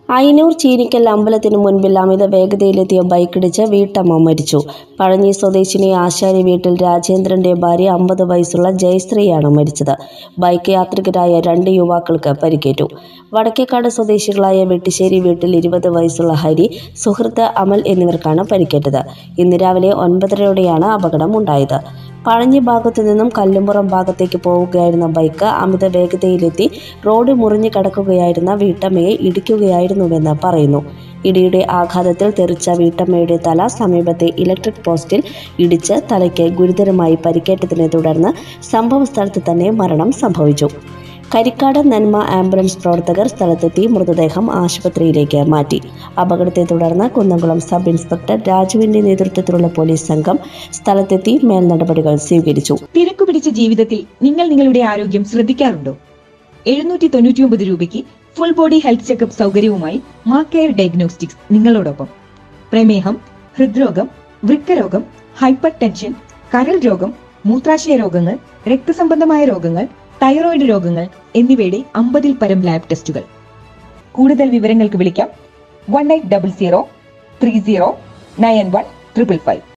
അയിനൂർ ചീനിക്കൽ അമ്പലത്തിനു മുൻപിൽ അമിത വേഗതയിലെത്തിയ ബൈക്കിടിച്ച് വീട്ടമ്മ മരിച്ചു. പഴഞ്ഞി സ്വദേശിനി ആശാരി വീട്ടിൽ രാജേന്ദ്രന്റെ ഭാര്യ 50 വയസ്സുള്ള ജയശ്രീയാണ് മരിച്ചത്. ബൈക്ക് യാത്രികരായ 2 യുവാക്കൾക്ക് പരിക്കേറ്റു. വടക്കേക്കാട് സ്വദേശികളായ വെട്ടിശ്ശേരി വീട്ടിൽ 20 വയസ്സുള്ള ഹരി, സുഹൃത്ത് അമൽ എന്നിവർക്കാണ് പരിക്കേറ്റത്. ഇന്ന് രാവിലെ 9:30യോടെയാണ് അപകടം ഉണ്ടായത്. പഴഞ്ഞി ഭാഗത്തു നിന്നും കല്ലുംപുറം ഭാഗത്തേക്ക് പോവുകയായിരുന്ന ബൈക്ക് അമിത വേഗതയിലെത്തി റോഡ് മുറിഞ്ഞു കടക്കുകയായിരുന്ന വീട്ടമ്മയെ ഇടിക്കുകയായിരുന്നുവെന്ന് പറയുന്നു. ഇടിയുടെ ആഘാതത്തിൽ തെറിച്ച വീട്ടമ്മയുടെ തല സമീപത്തെ ഇലക്ട്രിക് പോസ്റ്റിൽ ഇടിച്ച് തലയ്ക്ക് ഗുരുതരമായി പരിക്കേറ്റതിനെ തുടർന്ന് സംഭവസ്ഥലത്ത് തന്നെ മരണം സംഭവിച്ചു. കരിക്കാട് നന്മ ആംബുലൻസ് പ്രവർത്തകർ സ്ഥലത്തെത്തി മൃതദേഹം ആശുപത്രിയിലേക്ക് മാറ്റി. അപകടത്തെ തുടർന്ന് കുന്നംകുളം സബ് ഇൻസ്പെക്ടർ രാജുവിന്റെ നേതൃത്വത്തിലുള്ള പോലീസ് സംഘം സ്ഥലത്തെത്തി മേൽനടപടികൾ സ്വീകരിച്ചു. തിരക്കുപിടിച്ച ജീവിതത്തിൽ നിങ്ങൾ നിങ്ങളുടെ ആരോഗ്യം ശ്രദ്ധിക്കാറുണ്ടോ? 799 രൂപയ്ക്ക് ഫുൾ ബോഡി ഹെൽത്ത് ചെക്കപ്പ് സൗകര്യവുമായി മാ കെയർ ഡയഗ്നോസ്റ്റിക്സ് നിങ്ങളോടൊപ്പം. പ്രമേഹം, ഹൃദ്രോഗം, വൃക്കരോഗം, ഹൈപ്പർ ടെൻഷൻ, കരൾ രോഗം, മൂത്രാശയ രോഗങ്ങൾ, രക്തസംബന്ധമായ രോഗങ്ങൾ, തൈറോയിഡ് രോഗങ്ങൾ എന്നിവയുടെ 50-ൽ പരം ലാബ് ടെസ്റ്റുകൾ. കൂടുതൽ വിവരങ്ങൾക്ക് വിളിക്കാം 1800 30 91 555.